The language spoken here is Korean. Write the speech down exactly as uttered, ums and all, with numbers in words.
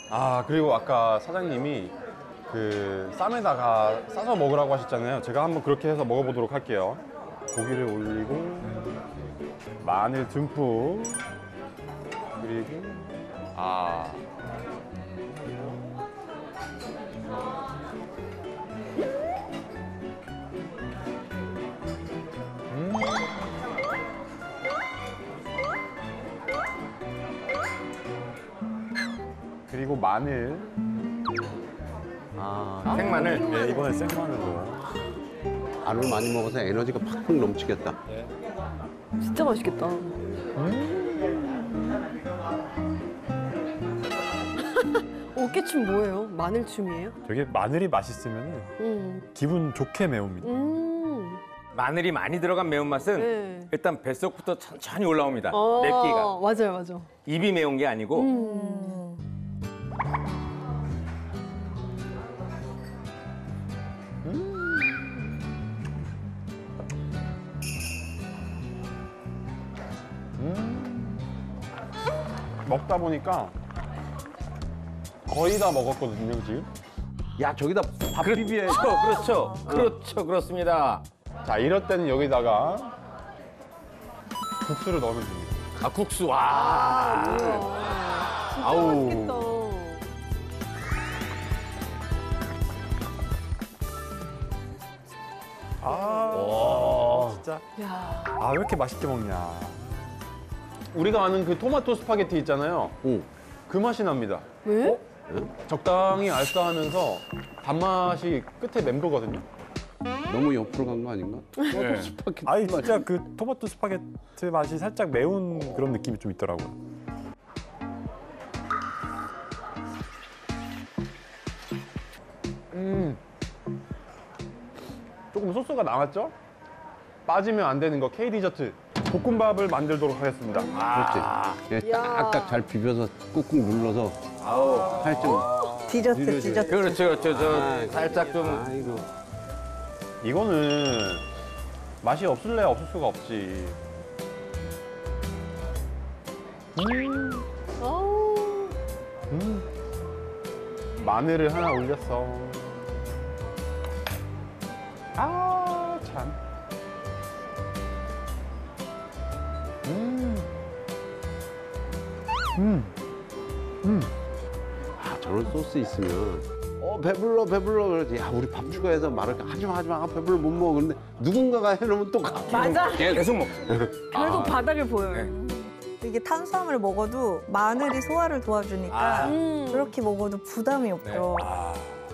아, 그리고 아까 사장님이 그 쌈에다가 싸서 먹으라고 하셨잖아요. 제가 한번 그렇게 해서 먹어보도록 할게요. 고기를 올리고 마늘 듬뿍 그리고 아 음. 그리고 마늘 아, 생마늘. 네, 이번에 생마늘로 알을 많이 먹어서 에너지가 팍팍 넘치겠다. 진짜 맛있겠다. 어깨춤 뭐예요? 마늘춤이에요? 되게 마늘이 맛있으면 음. 기분 좋게 매웁니다. 음. 마늘이 많이 들어간 매운맛은 네. 일단 뱃속부터 천천히 올라옵니다. 어, 맵기가. 맞아요, 맞아. 입이 매운 게 아니고. 음. 먹다 보니까 거의 다 먹었거든요, 지금. 야, 저기다 밥 비비에. 그렇죠, 그렇죠. 그렇죠, 그렇습니다. 자, 이럴 때는 여기다가 국수를 넣으면 됩니다. 아, 국수, 와. 진짜 아우. 맛있겠다. 아, 진짜. 야. 아, 왜 이렇게 맛있게 먹냐. 우리가 아는 그 토마토 스파게티 있잖아요. 응. 그 맛이 납니다. 왜? 적당히 알싸하면서 단맛이 끝에 맴도거든요. 너무 옆으로 간 거 아닌가? 네. 스파게티 아니, 맛이. 진짜 그 토마토 스파게티 맛이 살짝 매운 그런 느낌이 좀 있더라고요. 음. 조금 소스가 남았죠? 빠지면 안 되는 거 K 디저트. 볶음밥을 만들도록 하겠습니다. 그렇지. 예, 야. 딱딱 잘 비벼서 꾹꾹 눌러서 아우. 살짝. 디저트, 디저트. 디저트. 그렇죠, 그렇죠. 저 아, 살짝 좀. 아이고. 이거는 맛이 없을래 없을 수가 없지. 아우. 음. 마늘을 하나 올렸어. 아, 참. 음. 음. 음. 아, 저런 소스 있으면 어 배불러 배불러 그러지. 야, 우리 밥 추가해서 말을 하지마 하지마. 아, 배불러 못 먹어. 그런데 누군가가 해놓으면 또 가. 맞아. 계속 먹. 결국 바닥을 보여요. 이게 탄수화물을 먹어도 마늘이 소화를 도와주니까 아. 음. 그렇게 먹어도 부담이 없죠. 아.